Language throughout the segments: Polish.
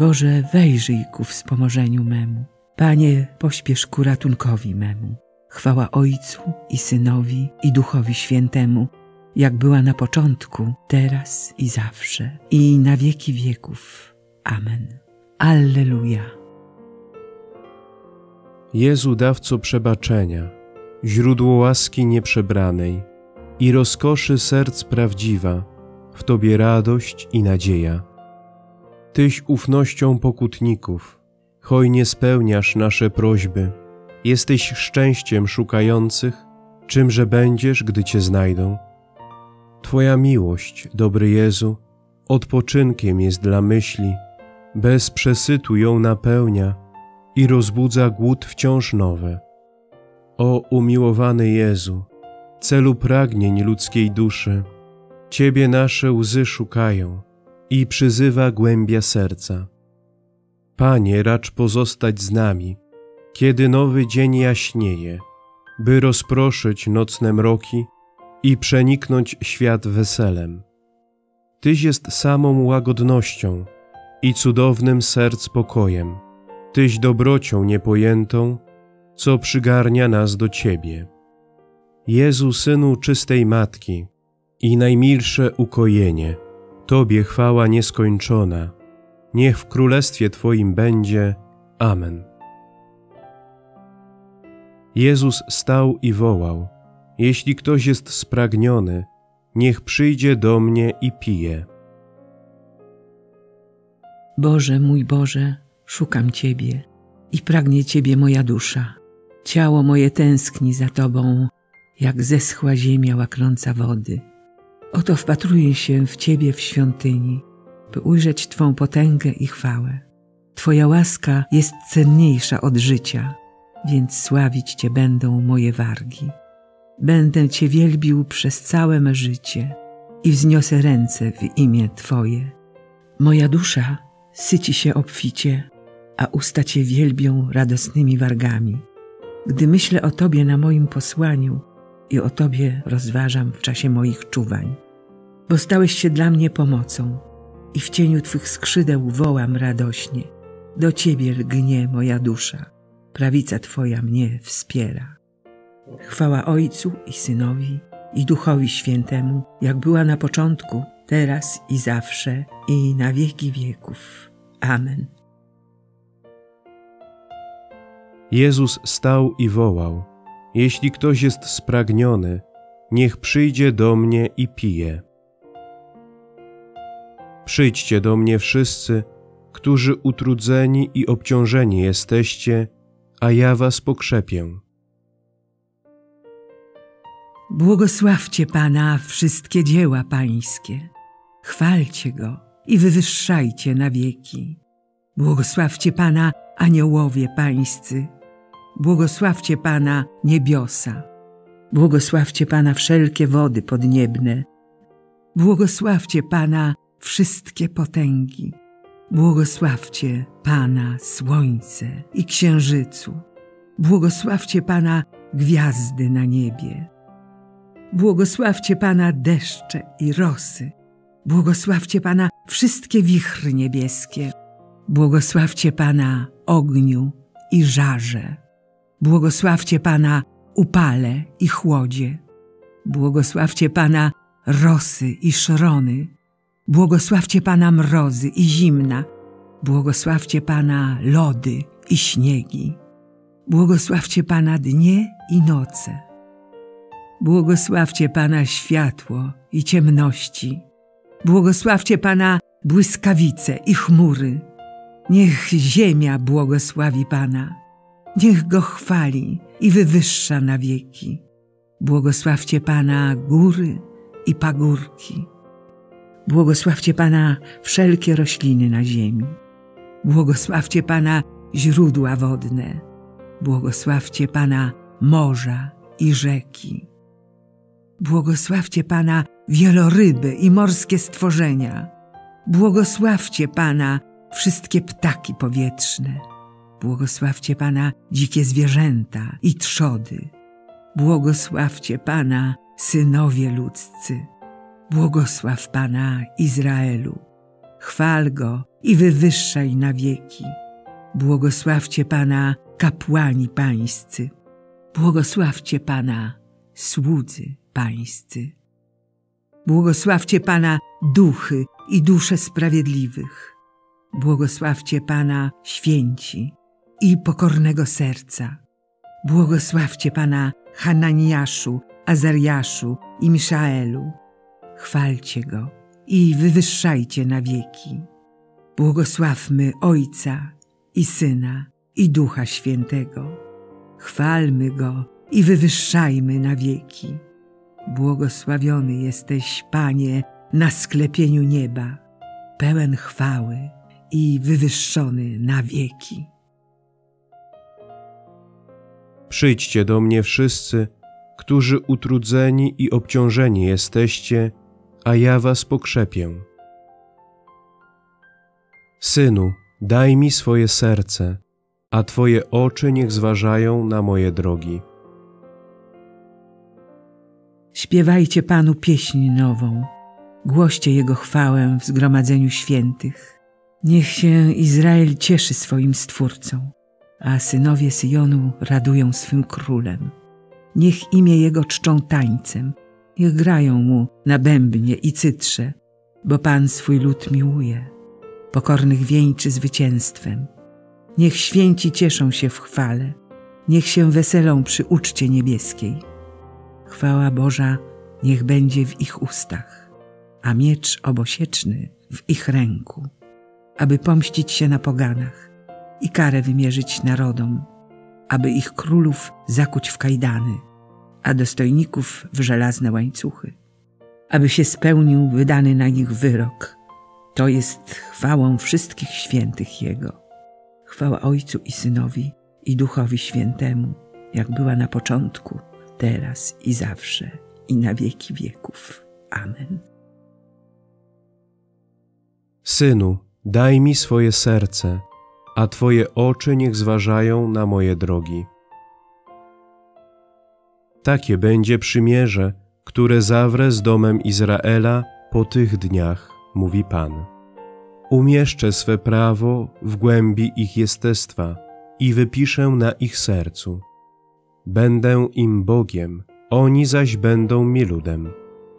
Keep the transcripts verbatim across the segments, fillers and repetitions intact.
Boże, wejrzyj ku wspomożeniu memu. Panie, pośpiesz ku ratunkowi memu. Chwała Ojcu i Synowi i Duchowi Świętemu, jak była na początku, teraz i zawsze, i na wieki wieków. Amen. Alleluja. Jezu, dawco przebaczenia, źródło łaski nieprzebranej i rozkoszy serc prawdziwa, w Tobie radość i nadzieja. Tyś ufnością pokutników, hojnie spełniasz nasze prośby. Jesteś szczęściem szukających, czymże będziesz, gdy Cię znajdą. Twoja miłość, dobry Jezu, odpoczynkiem jest dla myśli, bez przesytu ją napełnia i rozbudza głód wciąż nowe. O umiłowany Jezu, celu pragnień ludzkiej duszy, Ciebie nasze łzy szukają i przyzywa głębia serca. Panie, racz pozostać z nami, kiedy nowy dzień jaśnieje, by rozproszyć nocne mroki i przeniknąć świat weselem. Tyś jest samą łagodnością i cudownym serc pokojem. Tyś dobrocią niepojętą, co przygarnia nas do Ciebie. Jezu, Synu czystej Matki i najmilsze ukojenie, Tobie chwała nieskończona, niech w Królestwie Twoim będzie. Amen. Jezus stał i wołał: jeśli ktoś jest spragniony, niech przyjdzie do mnie i pije. Boże, mój Boże, szukam Ciebie i pragnie Ciebie moja dusza. Ciało moje tęskni za Tobą, jak zeschła ziemia łaknąca wody. Oto wpatruję się w Ciebie w świątyni, by ujrzeć Twą potęgę i chwałę. Twoja łaska jest cenniejsza od życia, więc sławić Cię będą moje wargi. Będę Cię wielbił przez całe me życie i wzniosę ręce w imię Twoje. Moja dusza syci się obficie, a usta Cię wielbią radosnymi wargami. Gdy myślę o Tobie na moim posłaniu i o Tobie rozważam w czasie moich czuwań. Bo stałeś się dla mnie pomocą i w cieniu Twych skrzydeł wołam radośnie. Do Ciebie lgnie moja dusza, prawica Twoja mnie wspiera. Chwała Ojcu i Synowi i Duchowi Świętemu, jak była na początku, teraz i zawsze, i na wieki wieków. Amen. Jezus stał i wołał: jeśli ktoś jest spragniony, niech przyjdzie do mnie i pije. Przyjdźcie do mnie wszyscy, którzy utrudzeni i obciążeni jesteście, a ja was pokrzepię. Błogosławcie Pana wszystkie dzieła Pańskie. Chwalcie Go i wywyższajcie na wieki. Błogosławcie Pana aniołowie Pańscy. Błogosławcie Pana niebiosa. Błogosławcie Pana wszelkie wody podniebne. Błogosławcie Pana wszystkie potęgi. Błogosławcie Pana słońce i księżycu. Błogosławcie Pana gwiazdy na niebie. Błogosławcie Pana deszcze i rosy. Błogosławcie Pana wszystkie wichry niebieskie. Błogosławcie Pana ogniu i żarze. Błogosławcie Pana upale i chłodzie. Błogosławcie Pana rosy i szrony. Błogosławcie Pana mrozy i zimna. Błogosławcie Pana lody i śniegi. Błogosławcie Pana dnie i noce. Błogosławcie Pana światło i ciemności. Błogosławcie Pana błyskawice i chmury. Niech ziemia błogosławi Pana. Niech Go chwali i wywyższa na wieki. Błogosławcie Pana góry i pagórki. Błogosławcie Pana wszelkie rośliny na ziemi. Błogosławcie Pana źródła wodne. Błogosławcie Pana morza i rzeki. Błogosławcie Pana wieloryby i morskie stworzenia. Błogosławcie Pana wszystkie ptaki powietrzne. Błogosławcie Pana dzikie zwierzęta i trzody. Błogosławcie Pana synowie ludzcy. Błogosław Pana Izraelu. chwal Go i wywyższaj na wieki. Błogosławcie Pana kapłani pańscy, błogosławcie Pana słudzy pańscy. Błogosławcie Pana duchy i dusze sprawiedliwych. Błogosławcie Pana święci i pokornego serca. Błogosławcie Pana Hananiaszu, Azariaszu i Miszaelu. Chwalcie Go i wywyższajcie na wieki. Błogosławmy Ojca i Syna i Ducha Świętego. Chwalmy Go i wywyższajmy na wieki. Błogosławiony jesteś, Panie, na sklepieniu nieba, pełen chwały i wywyższony na wieki. Przyjdźcie do mnie wszyscy, którzy utrudzeni i obciążeni jesteście, a ja was pokrzepię. Synu, daj mi swoje serce, a Twoje oczy niech zważają na moje drogi. Śpiewajcie Panu pieśń nową, głoście Jego chwałę w zgromadzeniu świętych. Niech się Izrael cieszy swoim Stwórcą, a synowie Syjonu radują swym Królem. Niech imię Jego czczą tańcem, niech grają Mu na bębnie i cytrze, bo Pan swój lud miłuje, pokornych wieńczy zwycięstwem. Niech święci cieszą się w chwale, niech się weselą przy uczcie niebieskiej. Chwała Boża niech będzie w ich ustach, a miecz obosieczny w ich ręku, aby pomścić się na poganach i karę wymierzyć narodom, aby ich królów zakuć w kajdany, a dostojników w żelazne łańcuchy, aby się spełnił wydany na nich wyrok. To jest chwałą wszystkich świętych Jego. Chwała Ojcu i Synowi i Duchowi Świętemu, jak była na początku, teraz i zawsze, i na wieki wieków. Amen. Synu, daj mi swoje serce, a Twoje oczy niech zważają na moje drogi. Takie będzie przymierze, które zawrę z domem Izraela po tych dniach, mówi Pan. Umieszczę swe prawo w głębi ich jestestwa i wypiszę na ich sercu. Będę im Bogiem, oni zaś będą mi ludem.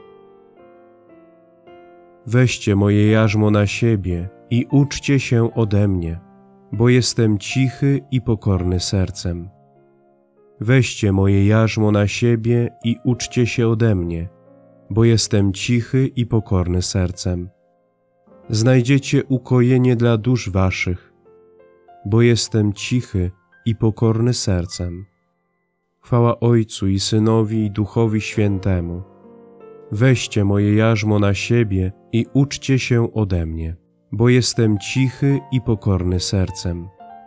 Weźcie moje jarzmo na siebie i uczcie się ode mnie, bo jestem cichy i pokorny sercem. Weźcie moje jarzmo na siebie i uczcie się ode mnie, bo jestem cichy i pokorny sercem. Znajdziecie ukojenie dla dusz waszych, bo jestem cichy i pokorny sercem. Chwała Ojcu i Synowi i Duchowi Świętemu. Weźcie moje jarzmo na siebie i uczcie się ode mnie, bo jestem cichy i pokorny sercem.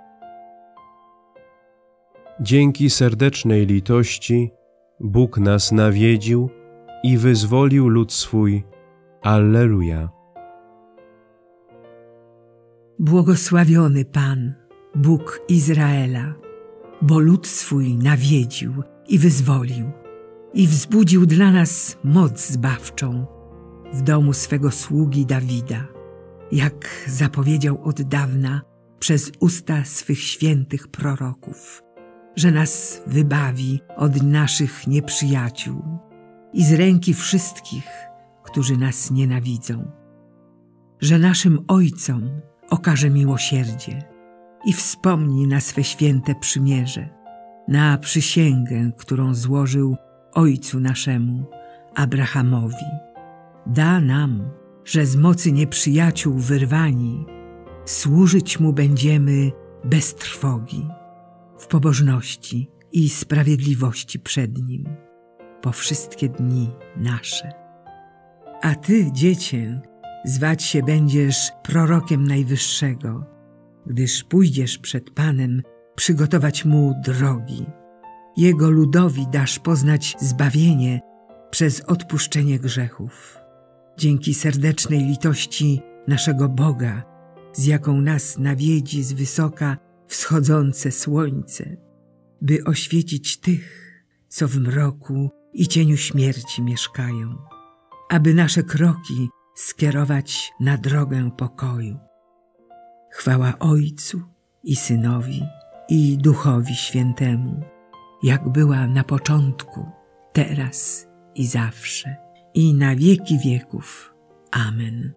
Dzięki serdecznej litości Bóg nas nawiedził i wyzwolił lud swój. Alleluja. Błogosławiony Pan, Bóg Izraela, bo lud swój nawiedził i wyzwolił i wzbudził dla nas moc zbawczą w domu swego sługi Dawida, jak zapowiedział od dawna przez usta swych świętych proroków, że nas wybawi od naszych nieprzyjaciół i z ręki wszystkich, którzy nas nienawidzą, że naszym ojcom okaże miłosierdzie i wspomni na swe święte przymierze, na przysięgę, którą złożył ojcu naszemu, Abrahamowi. Da nam, że z mocy nieprzyjaciół wyrwani, służyć Mu będziemy bez trwogi, w pobożności i sprawiedliwości przed Nim, po wszystkie dni nasze. A Ty, Dziecię, zwać się będziesz prorokiem Najwyższego, gdyż pójdziesz przed Panem przygotować Mu drogi. Jego ludowi dasz poznać zbawienie przez odpuszczenie grzechów. Dzięki serdecznej litości naszego Boga, z jaką nas nawiedzi z wysoka wschodzące słońce, by oświecić tych, co w mroku i cieniu śmierci mieszkają, aby nasze kroki skierować na drogę pokoju. Chwała Ojcu i Synowi i Duchowi Świętemu, jak była na początku, teraz i zawsze, i na wieki wieków. Amen.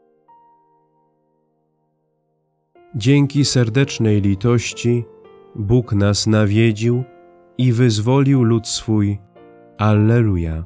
Dzięki serdecznej litości Bóg nas nawiedził i wyzwolił lud swój. Alleluja.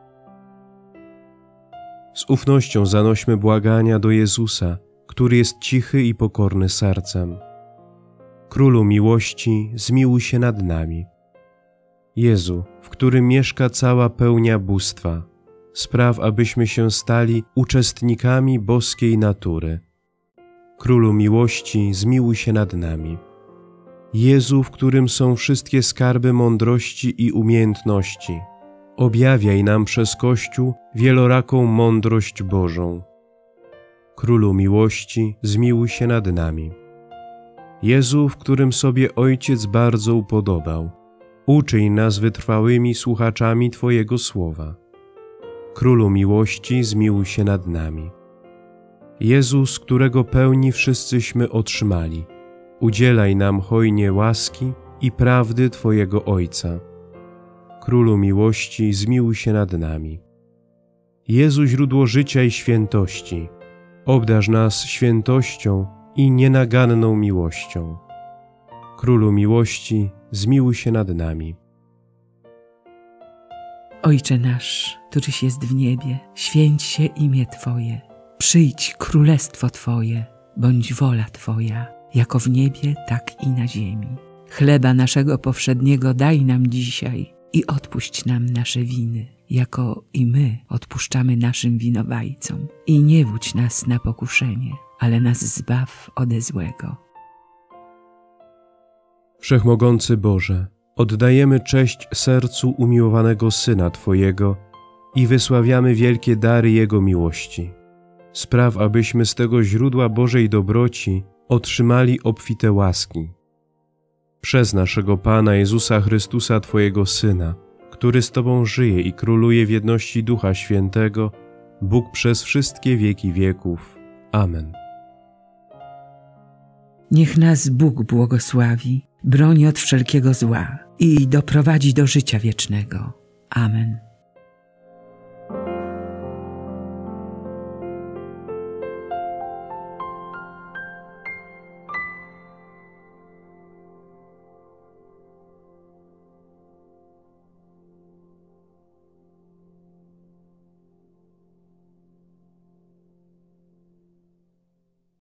Z ufnością zanośmy błagania do Jezusa, który jest cichy i pokorny sercem. Królu miłości, zmiłuj się nad nami. Jezu, w którym mieszka cała pełnia bóstwa, spraw, abyśmy się stali uczestnikami boskiej natury. Królu miłości, zmiłuj się nad nami. Jezu, w którym są wszystkie skarby mądrości i umiejętności, objawiaj nam przez Kościół wieloraką mądrość Bożą. Królu miłości, zmiłuj się nad nami. Jezu, w którym sobie Ojciec bardzo upodobał, uczyń nas wytrwałymi słuchaczami Twojego słowa. Królu miłości, zmiłuj się nad nami. Jezu, z którego pełni wszyscyśmy otrzymali, udzielaj nam hojnie łaski i prawdy Twojego Ojca. Królu miłości, zmiłuj się nad nami. Jezu, źródło życia i świętości, obdarz nas świętością i nienaganną miłością. Królu miłości, zmiłuj się nad nami. Ojcze nasz, któryś jest w niebie, święć się imię Twoje. Przyjdź królestwo Twoje, bądź wola Twoja, jako w niebie, tak i na ziemi. Chleba naszego powszedniego daj nam dzisiaj i odpuść nam nasze winy, jako i my odpuszczamy naszym winowajcom. I nie wódź nas na pokuszenie, ale nas zbaw ode złego. Wszechmogący Boże, oddajemy cześć sercu umiłowanego Syna Twojego i wysławiamy wielkie dary Jego miłości. Spraw, abyśmy z tego źródła Bożej dobroci otrzymali obfite łaski. Przez naszego Pana Jezusa Chrystusa, Twojego Syna, który z Tobą żyje i króluje w jedności Ducha Świętego, Bóg przez wszystkie wieki wieków. Amen. Niech nas Bóg błogosławi, broni od wszelkiego zła i doprowadzi do życia wiecznego. Amen.